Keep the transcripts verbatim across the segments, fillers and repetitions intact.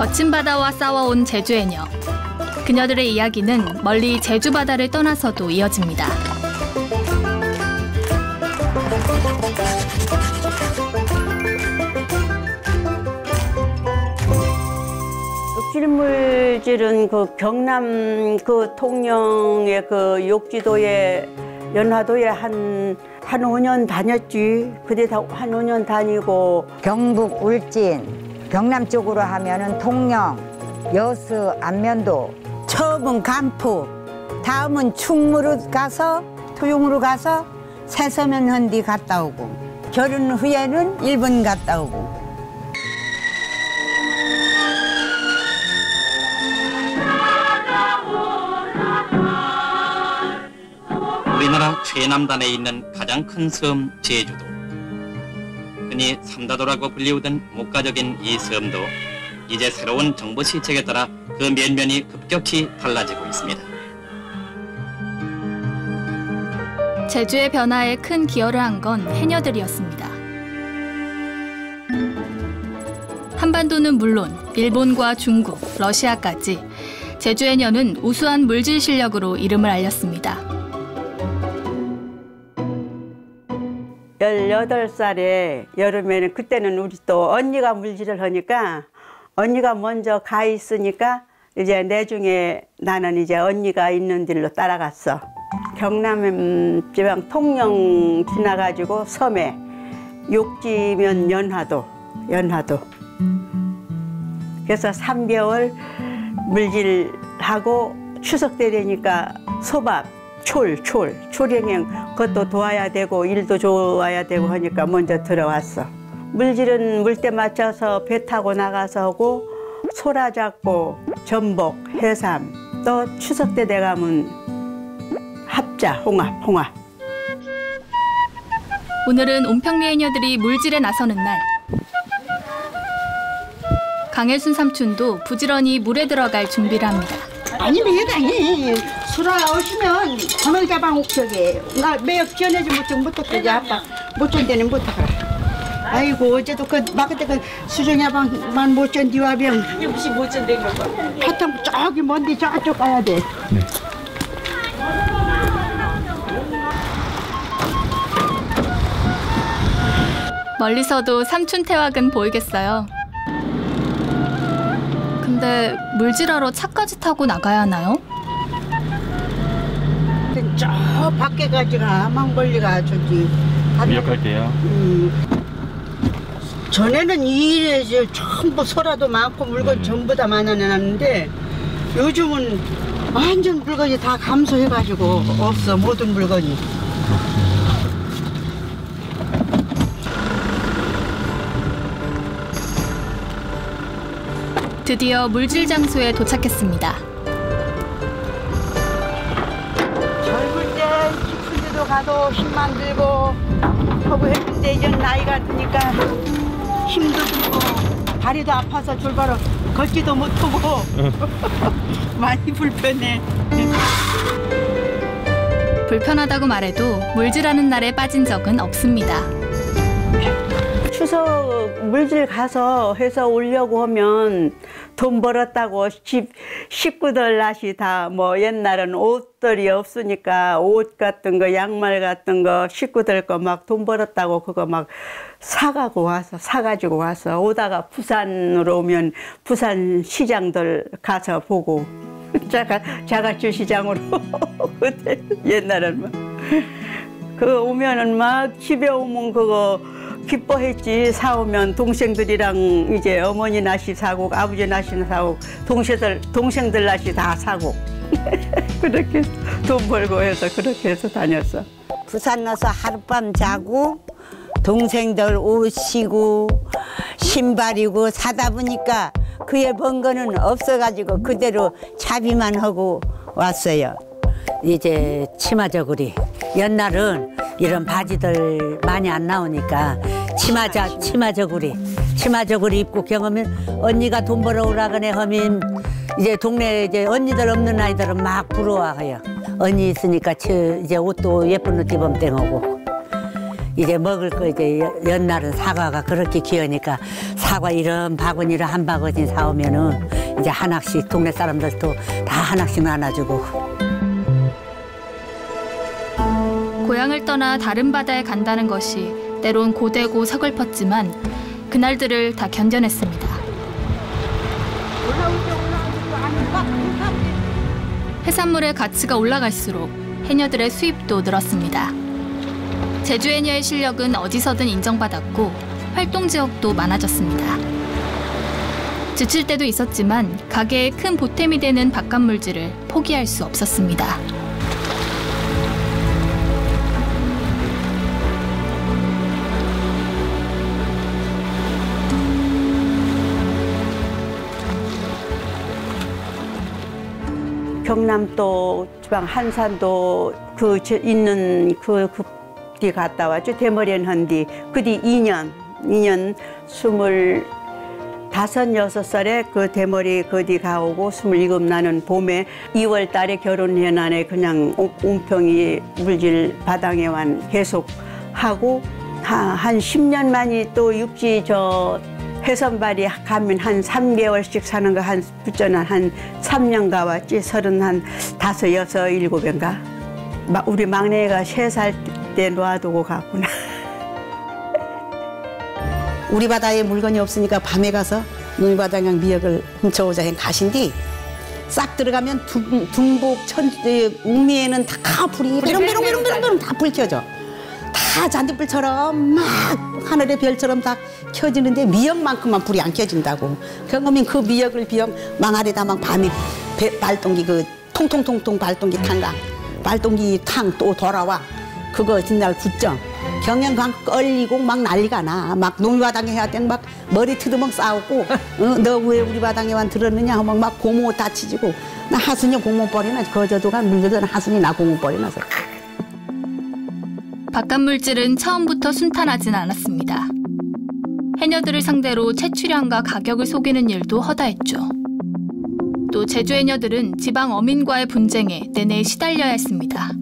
거친 바다와 싸워온 제주해녀. 그녀들의 이야기는 멀리 제주 바다를 떠나서도 이어집니다. 욕질물질은 그 경남 그 통영의 그 욕지도에 연화도에 한, 한 오 년 다녔지. 그때 한 오 년 다니고. 경북 울진, 경남 쪽으로 하면은 통영, 여수, 안면도. 처음은 간포, 다음은 충무로 가서, 토용으로 가서 새서면 헌디 갔다 오고. 결혼 후에는 일본 갔다 오고. 우리나라 최남단에 있는 가장 큰 섬 제주도. 흔히 삼다도라고 불리우던 목가적인 이 섬도 이제 새로운 정부 시책에 따라 그 면면이 급격히 달라지고 있습니다. 제주의 변화에 큰 기여를 한 건 해녀들이었습니다. 한반도는 물론 일본과 중국, 러시아까지 제주 해녀는 우수한 물질 실력으로 이름을 알렸습니다. 열여덟 살에 여름에는 그때는 우리 또 언니가 물질을 하니까 언니가 먼저 가 있으니까 이제 내중에 나는 이제 언니가 있는 길로 따라갔어. 경남 지방 통영 지나가지고 섬에 욕지면 연화도, 연화도. 그래서 삼 개월 물질하고 추석 때 되니까 소밥, 촐, 촐, 촐행행 그것도 도와야 되고 일도 좋아야 되고 하니까 먼저 들어왔어. 물질은 물때 맞춰서 배 타고 나가서 하고 소라 잡고 전복, 해삼 또 추석 때 돼가면 합자, 홍합, 홍합. 오늘은 온평리 해녀들이 물질에 나서는 날. 강혜순 삼촌도 부지런히 물에 들어갈 준비를 합니다. 아니 매당이 수라 오시면 건어자방 옥석에 나 매역 지어내지 못좀 못했지 아빠 못전 데는 못하라. 아이고 어제도 그 막그때 그 수정야방만 못전 디와병 혹시 못전 된 거 봐. 하여튼 저기 먼데 저쪽 가야 돼. 네. 멀리서도 삼촌 태왁은 보이겠어요. 근데 물질하러 차까지 타고 나가야 하나요? 저 밖에 가지가 망벌리가 저기 미역할 때요? 음, 전에는 이 일에 전부 소라도 많고 물건 음. 전부 다 많아놨는데 요즘은 완전 물건이 다 감소해가지고 없어 모든 물건이. 드디어 물질 장소에 도착했습니다. 젊을 때 싶은 데도 가도 힘만 들고 하고 했는데 이제 나이가 드니까 힘도 들고 다리도 아파서 줄바로 걷지도 못하고 많이 불편해. 불편하다고 말해도 물질하는 날에 빠진 적은 없습니다. 추석 물질 가서 해서 오려고 하면 돈 벌었다고 집 식구들 낯이 다 뭐 옛날은 옷들이 없으니까 옷 같은 거 양말 같은 거 식구들 거 막 돈 벌었다고 그거 막 사가고 와서 사가지고 와서 오다가 부산으로 오면 부산 시장들 가서 보고 자가 자가주 시장으로 그때 옛날은 막 그 오면은 막 집에 오면 그거 기뻐했지. 사오면 동생들이랑 이제 어머니 낯이 사고 아버지 낯이 사고 동생들 동생들 낯이 다 사고 그렇게 돈 벌고 해서 그렇게 해서 다녔어. 부산 가서 하룻밤 자고 동생들 옷이고 신발이고 사다 보니까 그에 번 거는 없어가지고 그대로 차비만 하고 왔어요. 이제 치마 저고리. 옛날은 이런 바지들 많이 안 나오니까 치마, 자, 치마 저고리. 치마 저고리 입고 경험은 언니가 돈 벌어오라 그네 하면 이제 동네 이제 언니들 없는 아이들은 막 부러워해요. 언니 있으니까 저 이제 옷도 예쁜 옷 입으면 땡하고 이제 먹을 거 이제 옛날은 사과가 그렇게 귀하니까 사과 이런 바구니를 한 바구니 사오면은 이제 하나씩 동네 사람들도 다 하나씩 나눠주고. 고향을 떠나 다른 바다에 간다는 것이 때론 고되고 서글펐지만 그날들을 다 견뎌냈습니다. 해산물의 가치가 올라갈수록 해녀들의 수입도 늘었습니다. 제주 해녀의 실력은 어디서든 인정받았고 활동 지역도 많아졌습니다. 지칠 때도 있었지만 가게에 큰 보탬이 되는 바깥물질을 포기할 수 없었습니다. 경남도 주방 한산도 그 있는 그 그뒤 갔다 왔죠. 대머리엔 한뒤 그뒤 이 년 이 년 스물 다섯 여섯 살에 그 대머리 그뒤 가오고 스물일곱 나는 봄에 이월 달에 결혼해 나네 그냥 옹평이 물질 바당에 완 계속 하고 한 십 년 만이 또 육지 저 해선발이 가면 한 삼 개월씩 사는 거 한 붙여는 한 삼 년 가왔지. 서른 한 다섯, 여섯, 일곱인가. 우리 막내가 세 살 때 놔두고 갔구나. 우리 바다에 물건이 없으니까 밤에 가서 놀바다냥 미역을 훔쳐오자 해 가신디 싹 들어가면 둥, 둥복, 천, 웅미에는 다 불이 메롱메롱메롱메롱 다 불 켜져. 다 잔디불처럼 막 하늘의 별처럼 다 켜지는데 미역만큼만 불이 안 켜진다고. 그러면 그 미역을 비용 망아리다 막 밤에 배, 발동기 그 통통통통 발동기 탄강 발동기 탕 또 돌아와 그거 진날 붙죠. 경영강 끌리고 막 난리가 나. 막 농바당에 해야 돼. 막 머리 트드먹 싸우고 어, 너 왜 우리 바당에 완 들었느냐 하면 막 고모 다치지고 나 하순이 고모뻘이나 거저도가 물려던 하순이 나 고모뻘이나서. 바깥물질은 처음부터 순탄하진 않았습니다. 해녀들을 상대로 채취량과 가격을 속이는 일도 허다했죠. 또 제주 해녀들은 지방 어민과의 분쟁에 내내 시달려야 했습니다.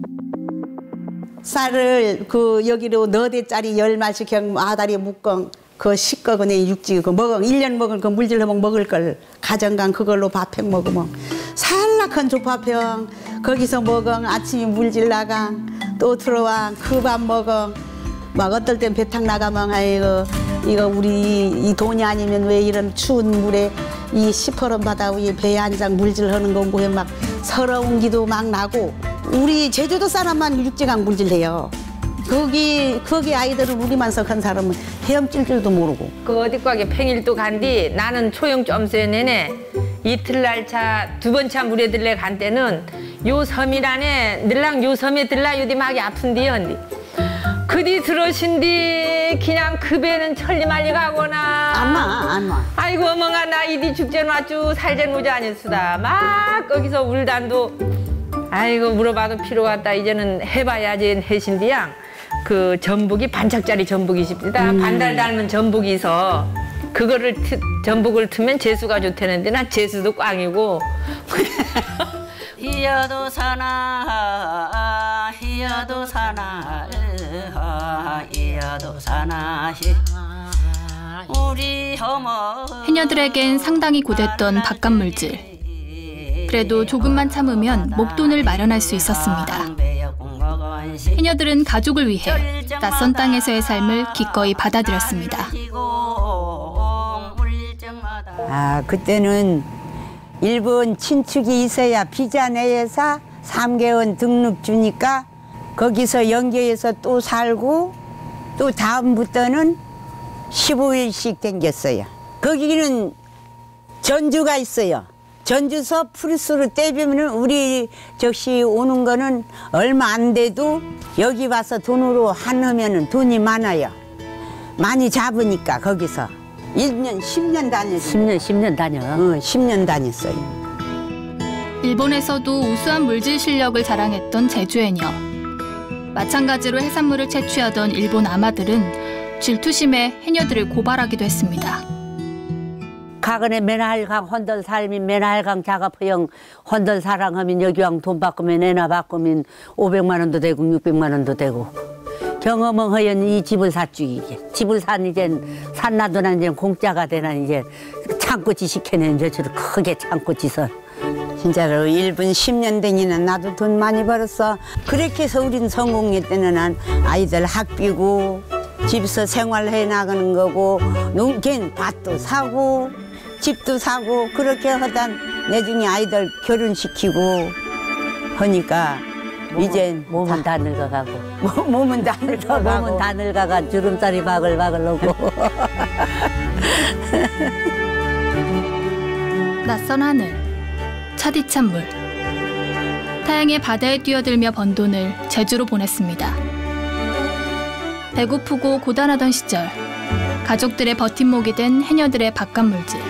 쌀을 그 여기로 너대짜리 열 마씩 그냥 아다리 묶어 그 식거 그네 육지 그 먹어 일 년 먹을 그 물질 해먹 먹을 걸 가정간 그걸로 밥평 먹으면 살락한 조파평 거기서 먹어 아침에 물질 나가 또 들어와 그 밥 먹어 막 어떨 땐 배탕 나가면 아이고 이거 우리 이 돈이 아니면 왜 이런 추운 물에 이 시퍼런 바다 위에 배에 한 장 물질 하는 건고 막 서러운 기도 막 나고 우리 제주도 사람만 육지강 물질해요. 거기 거기 아이들은 우리만 석한 사람은 헤엄칠 줄도 모르고. 그 어디 가게 평일도 간디 나는 초영 점수에 내내 이틀날 차 두 번 차 물에 들래 간 때는 요 섬이라네 늘랑 요 섬에 들라 요디 막이 아픈디 헌디. 그디 들어신디 그냥 그 배는 천리말리 가거나 안 와, 안 와. 아이고 어멍아 나 이디 죽전 왔주 살전 오지 아니수다 막 거기서 울단도 아이고 물어봐도 필요 없다 이제는 해봐야지 해신디양 그 전복이 반짝짜리 전복이 싶다 음. 반달 닮은 전복이 있어 그거를 트, 전복을 트면 재수가 좋다는데 난 재수도 꽝이고 희여도 사나 희여도 사나 희여도 사나 우리 어머 해녀들에겐 상당히 고됐던 바깥물질. 그래도 조금만 참으면 목돈을 마련할 수 있었습니다. 해녀들은 가족을 위해 낯선 땅에서의 삶을 기꺼이 받아들였습니다. 아, 그때는 일본 친축이 있어야 비자 내에서 삼 개월 등록 주니까 거기서 연계해서 또 살고 또 다음부터는 십오 일씩 댕겼어요. 거기는 전주가 있어요. 전주서 프리스로 떼비면 우리 적시 오는 거는 얼마 안 돼도 여기 와서 돈으로 한하면은 돈이 많아요. 많이 잡으니까 거기서 일 년, 십 년 다녔어요. 십 년, 십 년 다녀. 응, 십 년 다녔어요. 일본에서도 우수한 물질 실력을 자랑했던 제주해녀. 마찬가지로 해산물을 채취하던 일본 아마들은 질투심에 해녀들을 고발하기도 했습니다. 가근에 맨할강 헌덜 살면 맨할강 작업형 헌덜 사랑하면 여기왕 돈 바꾸면 애나 바꾸면 오백만 원도 되고 육백만 원도 되고 경험은 허연 이 집을 샀주이게. 집을 산 이제 산나도나 이제 공짜가 되나 이제 창고지 시켜낸 이제 저를 크게 창고지서. 진짜로 일 분 십 년 댕이나 나도 돈 많이 벌었어. 그렇게 해서 우린 성공했다는 한 아이들 학비고 집에서 생활해 나가는 거고 농촌 밭도 사고 집도 사고 그렇게 하다 내중에 아이들 결혼시키고 하니까 이제 몸은 다 늙어가고. 몸은 다 늙어가고 몸은 다 늙어가 주름살이 바글바글 오고. 낯선 하늘, 차디찬 물. 타양의 바다에 뛰어들며 번 돈을 제주로 보냈습니다. 배고프고 고단하던 시절, 가족들의 버팀목이 된 해녀들의 바깥물질.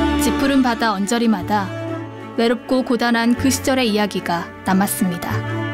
짙푸른 바다 언저리마다 외롭고 고단한 그 시절의 이야기가 남았습니다.